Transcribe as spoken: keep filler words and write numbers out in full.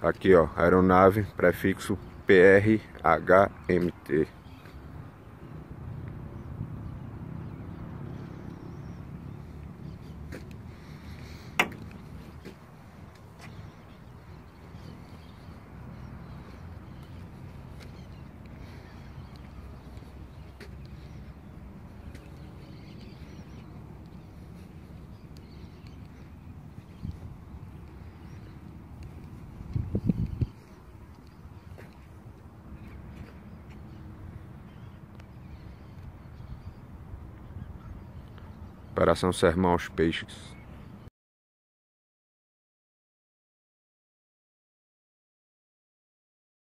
Aqui, ó, aeronave, prefixo P R H M T. Operação Sermão aos Peixes.